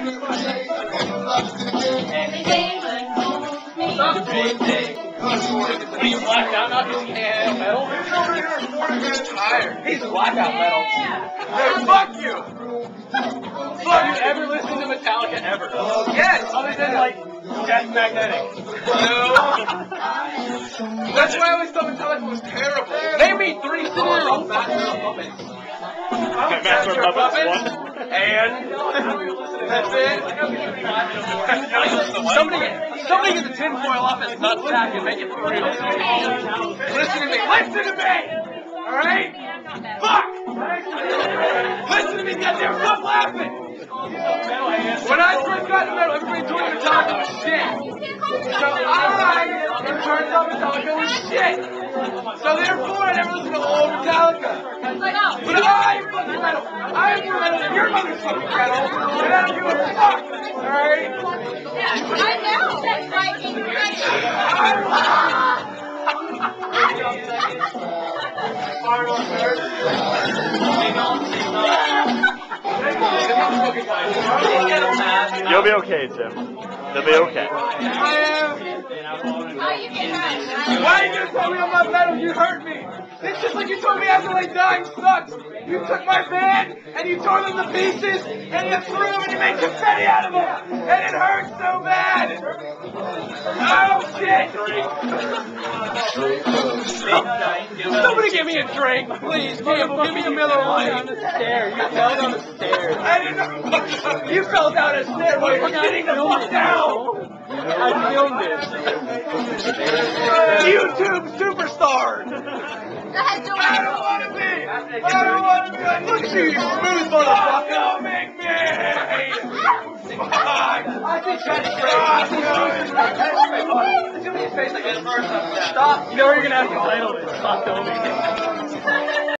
He's blacked out, not because he can't handle metal. He's blackout metal. Hey, fuck you! Fuck you! Ever listen to Metallica ever? Yes! Other than like Death Magnetic. No. That's why I always thought Metallica was terrible. Name me 3 sitting in a row Master of Puppets. Master of Puppets 1. And that's it. Somebody get the tinfoil off his nutsack and make it real. Listen to me. Listen to me! Alright? Fuck! Listen to me, goddamn! Stop laughing! When I first got into metal, everybody told me Metallica was shit. So it turns out Metallica was shit. So therefore, I never listened to old Metallica. But I'm fucking metal. I'm more metal than your mother's fucking metal. And I don't give a fuck. Alright? I know. That's right. You'll be okay, Tim. You'll be okay. How you get hurt? Why are you gonna tell me I'm not metal? You hurt me. It's just like you told me after like dying sucks. You took my band and you tore them to pieces and you threw them and you made confetti out of them. And it hurts so bad. Oh shit. Somebody give me a drink, please. Campbell, give me a Miller Lite. On the stairs. You fell down the stairs. I didn't know. You fell down a stair while you were sitting the fuck down. I filmed it. YouTube superstar. I don't want to be. I don't want to be. Look at you, smooth motherfucker. Don't make me. I think that's great. Stop. You know where you're gonna have to title this. Stop filming.